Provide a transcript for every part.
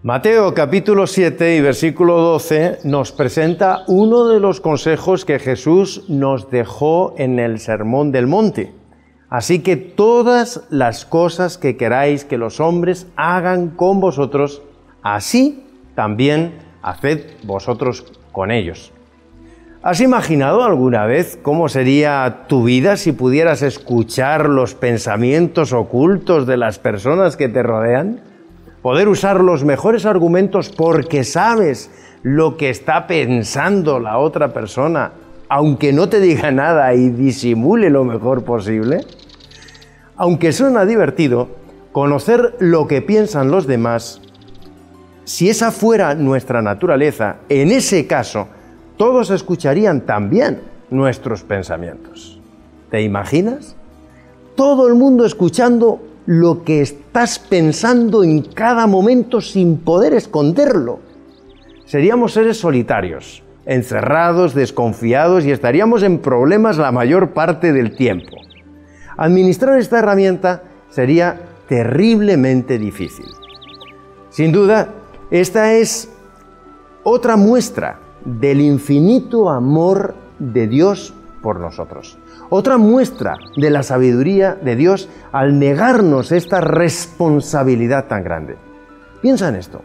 Mateo capítulo 7 y versículo 12 nos presenta uno de los consejos que Jesús nos dejó en el Sermón del Monte. Así que todas las cosas que queráis que los hombres hagan con vosotros, así también haced vosotros con ellos. ¿Has imaginado alguna vez cómo sería tu vida si pudieras escuchar los pensamientos ocultos de las personas que te rodean? Poder usar los mejores argumentos porque sabes lo que está pensando la otra persona, aunque no te diga nada y disimule lo mejor posible. Aunque suena divertido, conocer lo que piensan los demás, si esa fuera nuestra naturaleza, en ese caso, todos escucharían también nuestros pensamientos. ¿Te imaginas? Todo el mundo escuchando lo que estás pensando en cada momento sin poder esconderlo. Seríamos seres solitarios, encerrados, desconfiados y estaríamos en problemas la mayor parte del tiempo. Administrar esta herramienta sería terriblemente difícil. Sin duda, esta es otra muestra del infinito amor de Dios por nosotros. Otra muestra de la sabiduría de Dios al negarnos esta responsabilidad tan grande. Piensa en esto.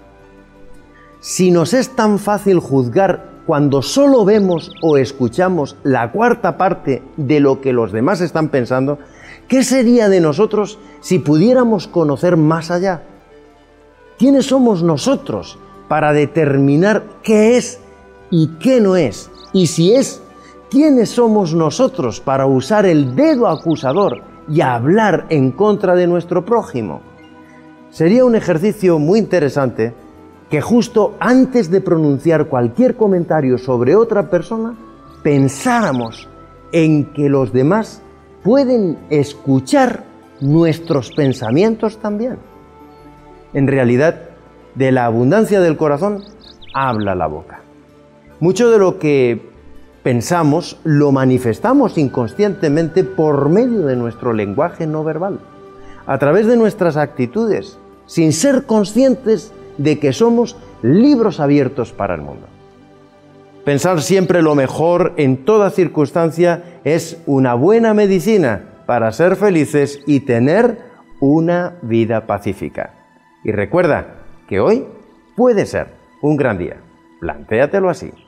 Si nos es tan fácil juzgar cuando solo vemos o escuchamos la cuarta parte de lo que los demás están pensando, ¿qué sería de nosotros si pudiéramos conocer más allá? ¿Quiénes somos nosotros para determinar qué es y qué no es? Y si es, ¿quiénes somos nosotros para usar el dedo acusador y hablar en contra de nuestro prójimo? Sería un ejercicio muy interesante que justo antes de pronunciar cualquier comentario sobre otra persona, pensáramos en que los demás pueden escuchar nuestros pensamientos también. En realidad, de la abundancia del corazón habla la boca. Mucho de lo que pensamos lo manifestamos inconscientemente por medio de nuestro lenguaje no verbal, a través de nuestras actitudes, sin ser conscientes de que somos libros abiertos para el mundo. Pensar siempre lo mejor en toda circunstancia es una buena medicina para ser felices y tener una vida pacífica. Y recuerda que hoy puede ser un gran día. Plantéatelo así.